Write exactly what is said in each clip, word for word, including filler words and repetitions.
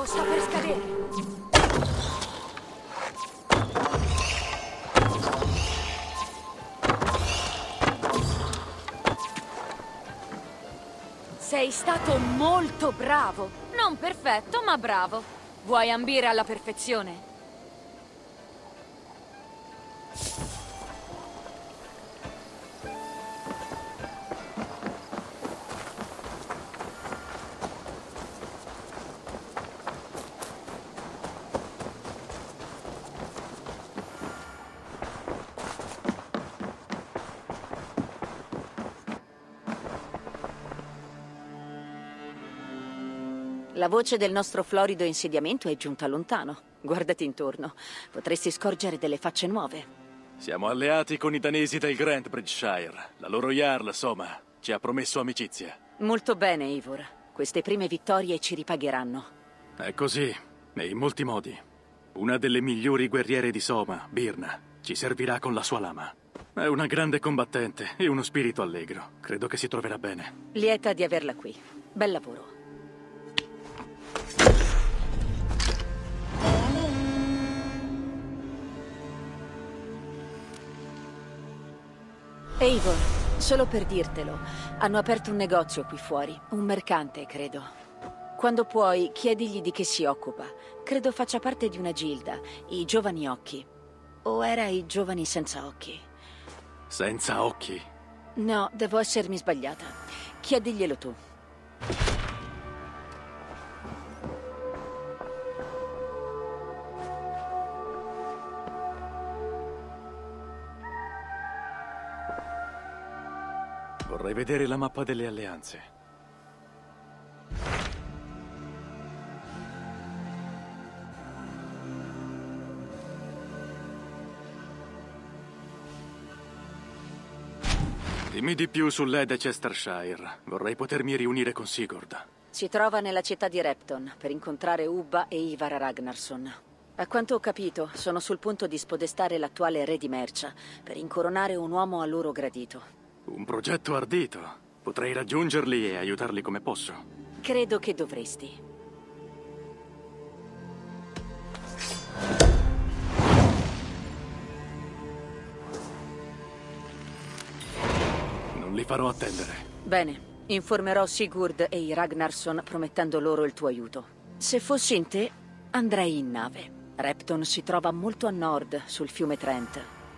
tempo sta per scadere. Sei stato molto bravo. Non perfetto, ma bravo. Vuoi ambire alla perfezione? La voce del nostro florido insediamento è giunta lontano. Guardati intorno. Potresti scorgere delle facce nuove. Siamo alleati con i danesi del Grantebridgeshire. La loro Jarl, Soma, ci ha promesso amicizia. Molto bene, Eivor. Queste prime vittorie ci ripagheranno. È così, e in molti modi. Una delle migliori guerriere di Soma, Birna, ci servirà con la sua lama. È una grande combattente e uno spirito allegro. Credo che si troverà bene. Lieta di averla qui. Bel lavoro. Eivor, solo per dirtelo, hanno aperto un negozio qui fuori, un mercante, credo. Quando puoi, chiedigli di che si occupa. Credo faccia parte di una gilda, i Giovani Occhi. O era i Giovani Senza Occhi? Senza occhi? No, devo essermi sbagliata. Chiediglielo tu. Vorrei vedere la mappa delle alleanze. Dimmi di più sull'Edechestershire. Vorrei potermi riunire con Sigurd. Si trova nella città di Repton per incontrare Ubba e Ivar Ragnarsson. A quanto ho capito, sono sul punto di spodestare l'attuale re di Mercia per incoronare un uomo a loro gradito. Un progetto ardito. Potrei raggiungerli e aiutarli come posso. Credo che dovresti. Non li farò attendere. Bene, informerò Sigurd e i Ragnarsson promettendo loro il tuo aiuto. Se fossi in te, andrei in nave. Repton si trova molto a nord, sul fiume Trent.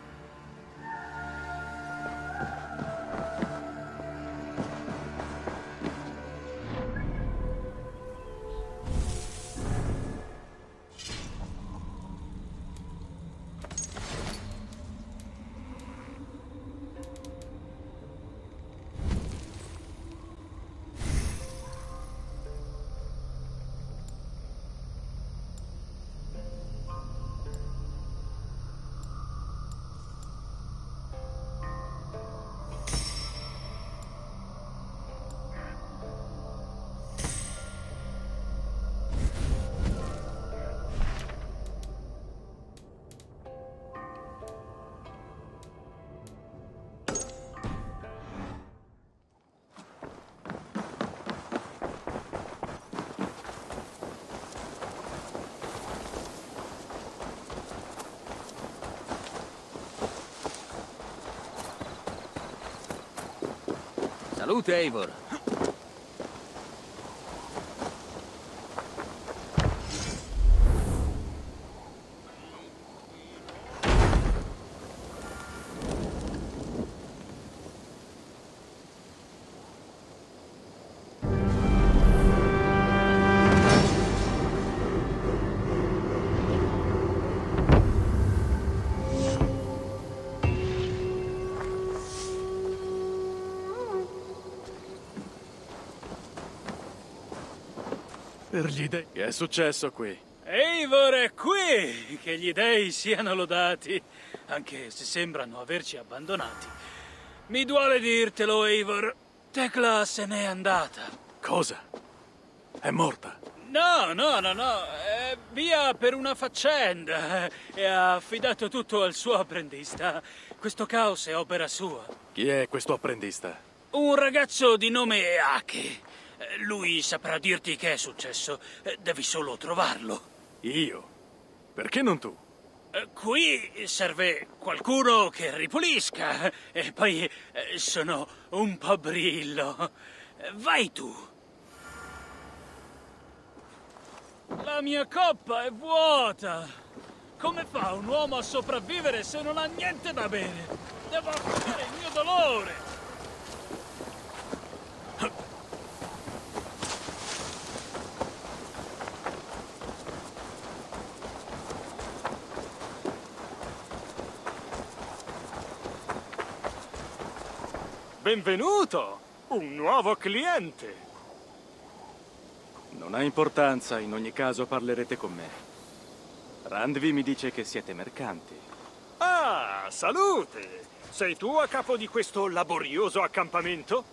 Salute, Eivor. Per gli dei... Che è successo qui? Eivor è qui! Che gli dei siano lodati, anche se sembrano averci abbandonati. Mi duole dirtelo, Eivor. Tecla se n'è andata. Cosa? È morta? No, no, no, no. È via per una faccenda e ha affidato tutto al suo apprendista. Questo caos è opera sua. Chi è questo apprendista? Un ragazzo di nome Aki. Lui saprà dirti che è successo. Devi solo trovarlo. Io? Perché non tu? Qui serve qualcuno che ripulisca. E poi sono un po' brillo. Vai tu. La mia coppa è vuota. Come fa un uomo a sopravvivere se non ha niente da bere? Devo affrontare il mio dolore. Benvenuto! Un nuovo cliente! Non ha importanza, in ogni caso parlerete con me. Randvi mi dice che siete mercanti. Ah, salute! Sei tu a capo di questo laborioso accampamento?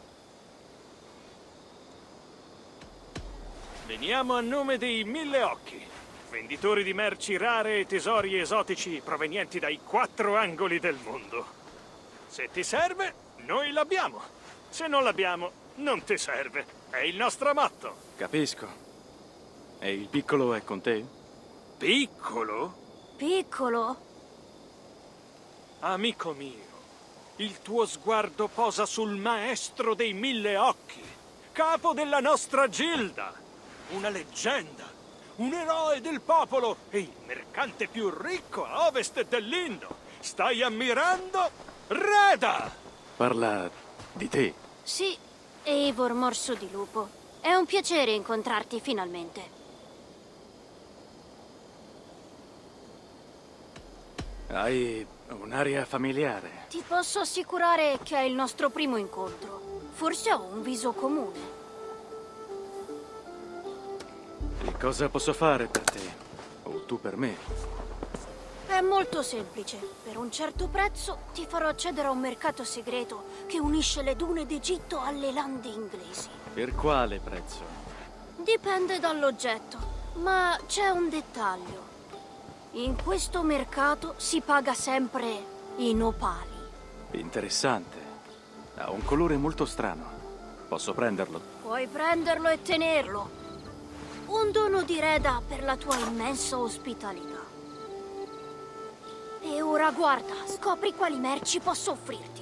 Veniamo a nome dei Mille Occhi, venditori di merci rare e tesori esotici provenienti dai quattro angoli del mondo. Se ti serve, noi l'abbiamo. Se non l'abbiamo, non ti serve. È il nostro motto. Capisco. E il piccolo è con te? Piccolo? Piccolo? Amico mio, il tuo sguardo posa sul maestro dei Mille Occhi, capo della nostra gilda, una leggenda, un eroe del popolo e il mercante più ricco a ovest dell'Indo. Stai ammirando Reda! Parla di te. Sì, Eivor Morso di Lupo. È un piacere incontrarti finalmente. Hai un'aria familiare. Ti posso assicurare che è il nostro primo incontro. Forse ho un viso comune. E cosa posso fare per te? O tu per me? È molto semplice. Per un certo prezzo ti farò accedere a un mercato segreto che unisce le dune d'Egitto alle lande inglesi. Per quale prezzo? Dipende dall'oggetto, ma c'è un dettaglio. In questo mercato si paga sempre in opali. Interessante. Ha un colore molto strano. Posso prenderlo? Puoi prenderlo e tenerlo. Un dono di Reda per la tua immensa ospitalità. E ora guarda, scopri quali merci posso offrirti.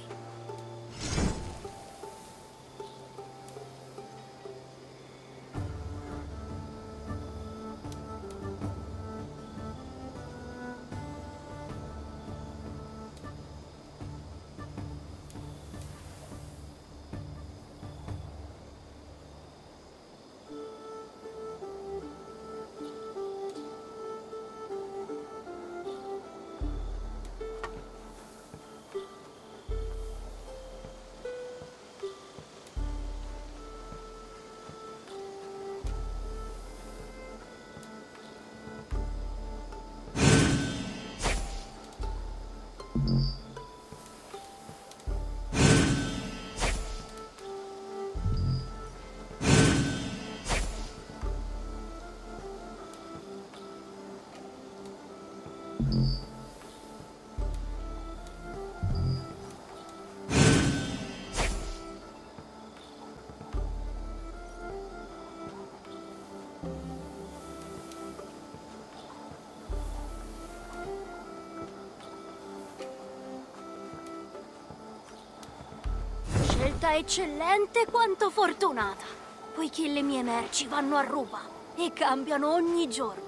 Scelta eccellente quanto fortunata, poiché le mie merci vanno a ruba e cambiano ogni giorno.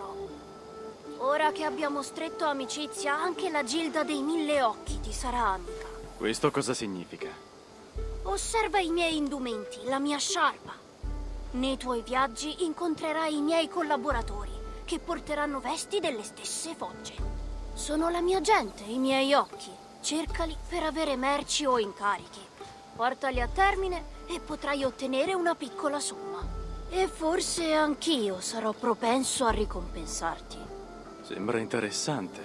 Ora che abbiamo stretto amicizia, anche la Gilda dei Mille Occhi ti sarà amica. Questo cosa significa? Osserva i miei indumenti, la mia sciarpa. Nei tuoi viaggi incontrerai i miei collaboratori, che porteranno vesti delle stesse fogge. Sono la mia gente, i miei occhi. Cercali per avere merci o incarichi. Portali a termine e potrai ottenere una piccola somma. E forse anch'io sarò propenso a ricompensarti. Sembra interessante.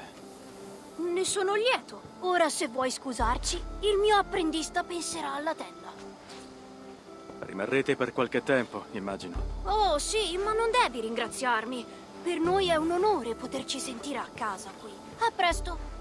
Ne sono lieto. Ora, se vuoi scusarci, il mio apprendista penserà alla tenda. Rimarrete per qualche tempo, immagino. Oh, sì, ma non devi ringraziarmi. Per noi è un onore poterci sentire a casa qui. A presto!